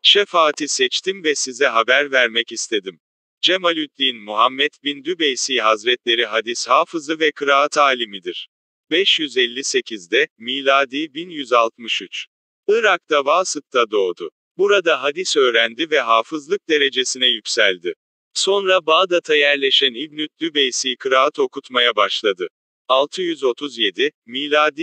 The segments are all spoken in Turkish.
Şefaati seçtim ve size haber vermek istedim. Cemalüddin Muhammed bin Dübeysi Hazretleri hadis hafızı ve kıraat alimidir. 558'de, miladi 1163. Irak'ta Vasıt'ta doğdu. Burada hadis öğrendi ve hafızlık derecesine yükseldi. Sonra Bağdat'a yerleşen İbn-i Dübeysi kıraat okutmaya başladı. 637, miladi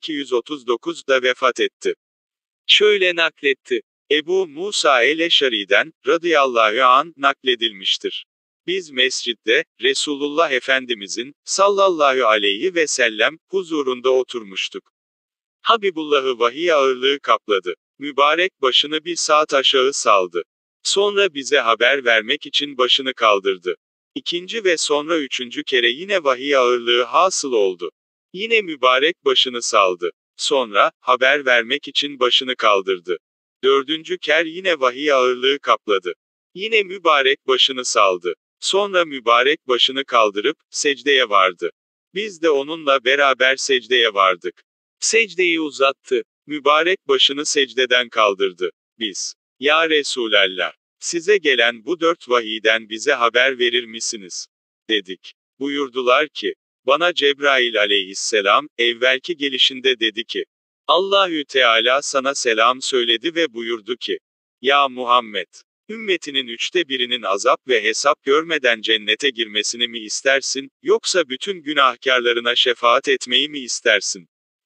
1239'da vefat etti. Şöyle nakletti. Ebu Musa el-Eşari'den, radıyallahu an, nakledilmiştir. Biz mescitte, Resulullah Efendimizin, sallallahu aleyhi ve sellem, huzurunda oturmuştuk. Habibullah'ı vahiy ağırlığı kapladı. Mübarek başını bir saat aşağı saldı. Sonra bize haber vermek için başını kaldırdı. İkinci ve sonra üçüncü kere yine vahiy ağırlığı hasıl oldu. Yine mübarek başını saldı. Sonra, haber vermek için başını kaldırdı. Dördüncü ker yine vahiy ağırlığı kapladı. Yine mübarek başını saldı. Sonra mübarek başını kaldırıp, secdeye vardı. Biz de onunla beraber secdeye vardık. Secdeyi uzattı. Mübarek başını secdeden kaldırdı. Biz, ya Resulallah, size gelen bu 4 vahiyden bize haber verir misiniz? Dedik. Buyurdular ki, bana Cebrail aleyhisselam, evvelki gelişinde dedi ki, Allahü Teala sana selam söyledi ve buyurdu ki, ya Muhammed, ümmetinin 1/3'inin azap ve hesap görmeden cennete girmesini mi istersin, yoksa bütün günahkarlarına şefaat etmeyi mi istersin?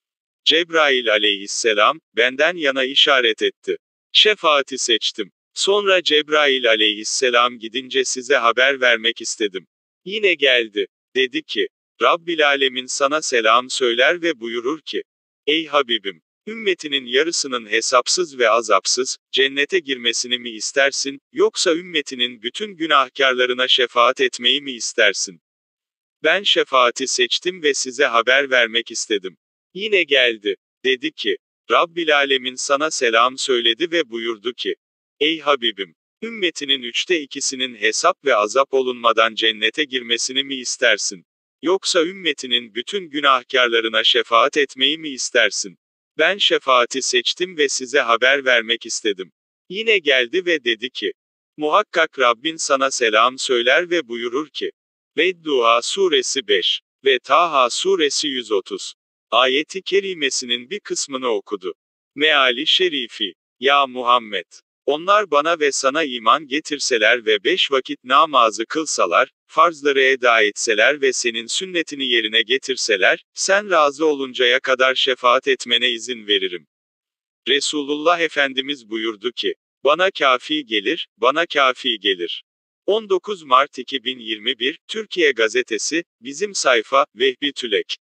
Cebrail aleyhisselam, benden yana işaret etti. Şefaati seçtim. Sonra Cebrail aleyhisselam gidince size haber vermek istedim. Yine geldi. Dedi ki, Rabbil Alemin sana selam söyler ve buyurur ki, ey Habibim, ümmetinin yarısının hesapsız ve azapsız, cennete girmesini mi istersin, yoksa ümmetinin bütün günahkarlarına şefaat etmeyi mi istersin? Ben şefaati seçtim ve size haber vermek istedim. Yine geldi. Dedi ki, Rabbil Alemin sana selam söyledi ve buyurdu ki, ey Habibim, ümmetinin 2/3'inin hesap ve azap olunmadan cennete girmesini mi istersin? Yoksa ümmetinin bütün günahkarlarına şefaat etmeyi mi istersin? Ben şefaati seçtim ve size haber vermek istedim. Yine geldi ve dedi ki, muhakkak Rabbin sana selam söyler ve buyurur ki, Vedduha suresi 5 ve Taha suresi 130. Ayeti kerimesinin bir kısmını okudu. Meali şerifi, ya Muhammed, onlar bana ve sana iman getirseler ve 5 vakit namazı kılsalar, farzları eda etseler ve senin sünnetini yerine getirseler, sen razı oluncaya kadar şefaat etmene izin veririm. Resulullah Efendimiz buyurdu ki, bana kafi gelir, bana kafi gelir. 19 Mart 2021, Türkiye Gazetesi, bizim sayfa, Vehbi Tülek.